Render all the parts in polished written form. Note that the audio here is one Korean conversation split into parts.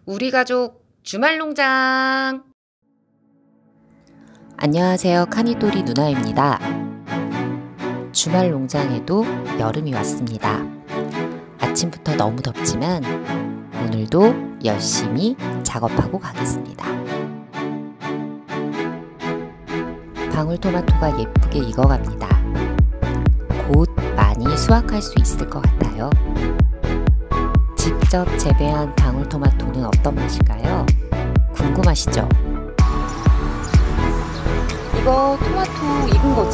우리 가족 주말농장. 안녕하세요. 카니토리 누나입니다. 주말농장에도 여름이 왔습니다. 아침부터 너무 덥지만 오늘도 열심히 작업하고 가겠습니다. 방울토마토가 예쁘게 익어갑니다. 곧 많이 수확할 수 있을 것 같아요. 직접 재배한 방울토마토는 어떤 맛일까요? 궁금하시죠? 이거 토마토 익은 거지?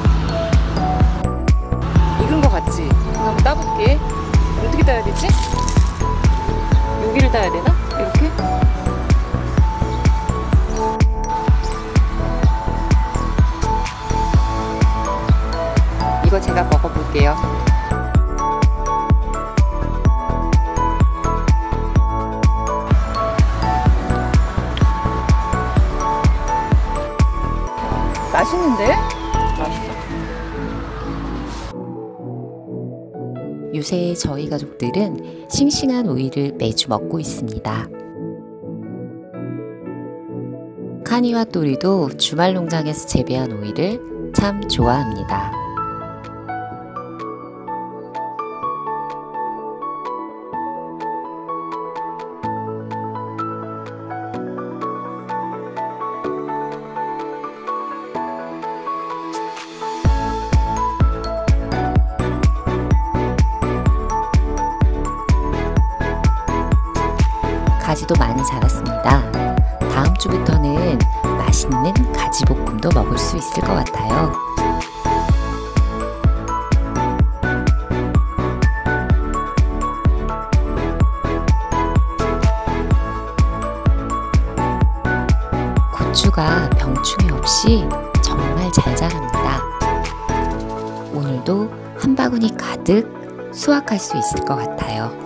익은 거 같지? 한번 따볼게. 어떻게 따야 되지? 여기를 따야 되나? 이렇게? 이거 제가 먹어볼게요. 맛있는데? 맛있어. 요새 저희 가족들은 싱싱한 오이를 매주 먹고 있습니다. 카니와 또리도 주말농장에서 재배한 오이를 참 좋아합니다. 가지도 많이 자랐습니다. 다음 주부터는 맛있는 가지볶음도 먹을 수 있을 것 같아요. 고추가 병충해 없이 정말 잘 자랍니다. 오늘도 한 바구니 가득 수확할 수 있을 것 같아요.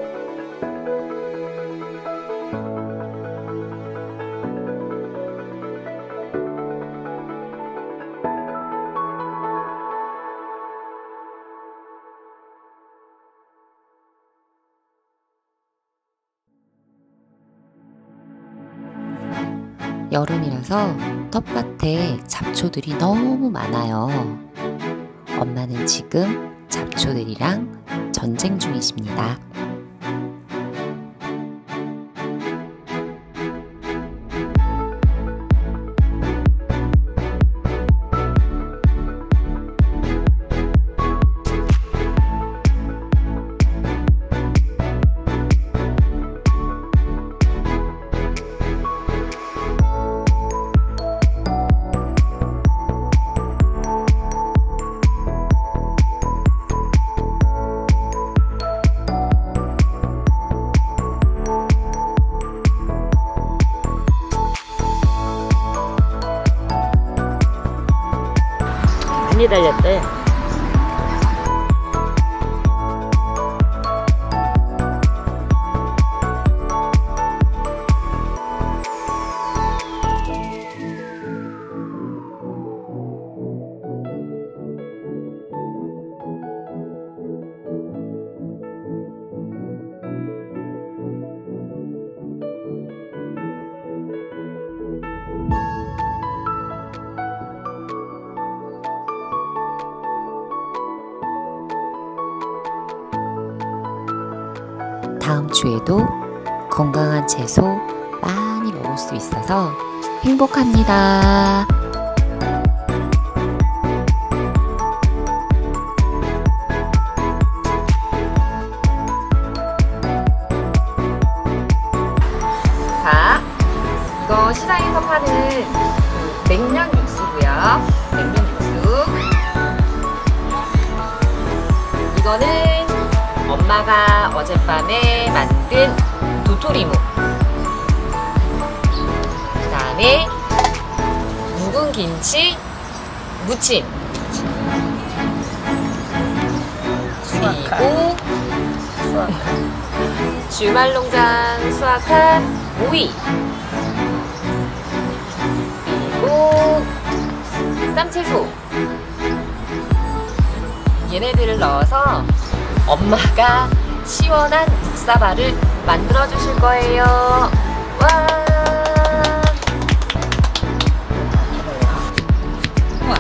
여름이라서 텃밭에 잡초들이 너무 많아요. 엄마는 지금 잡초들이랑 전쟁 중이십니다. 많이 달렸대. 다음 주에도 건강한 채소 많이 먹을 수 있어서 행복합니다. 자, 이거 시장에서 파는 냉면 육수고요. 냉면 육수. 이거는 엄마가 어젯밤에 만든 도토리묵. 그 다음에 묵은 김치 무침. 그리고 주말농장 수확한 오이. 그리고 쌈채소. 얘네들을 넣어서 엄마가 시원한 묵사발을 만들어 주실 거예요. 와! 우와.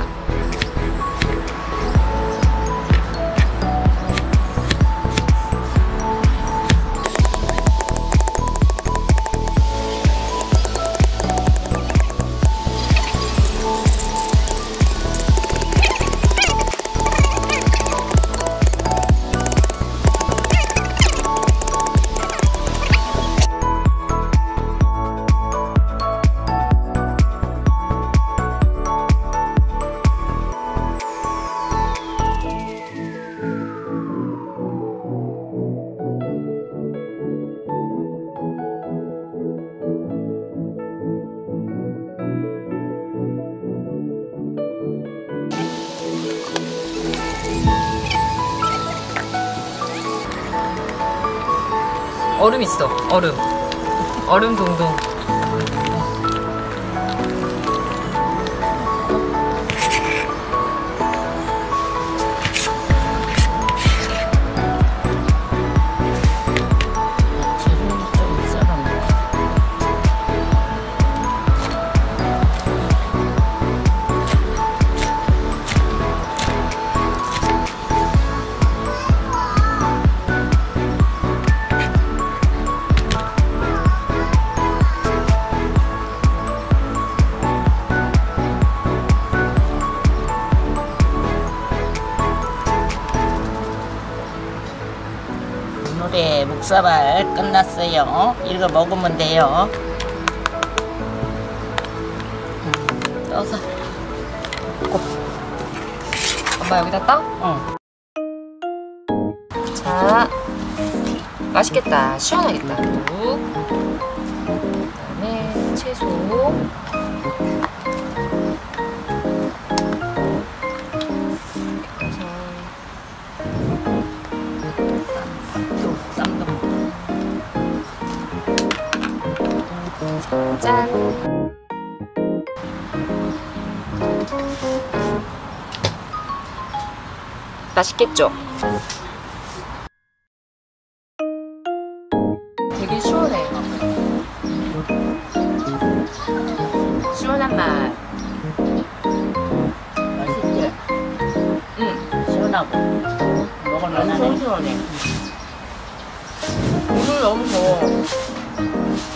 얼음 있어. 얼음 동동. 오늘의 묵사발 끝났어요. 이거 먹으면 돼요. 떠서. 엄마 여기다 떠? 응. 자, 맛있겠다. 시원하겠다. 묵. 그다음에 채소. 쌈도 짠. 맛있겠죠? 되게 시원해. 시원한 맛. 맛있지? 응. 시원하고 먹을만하네. 시원해. 오늘 너무 더워.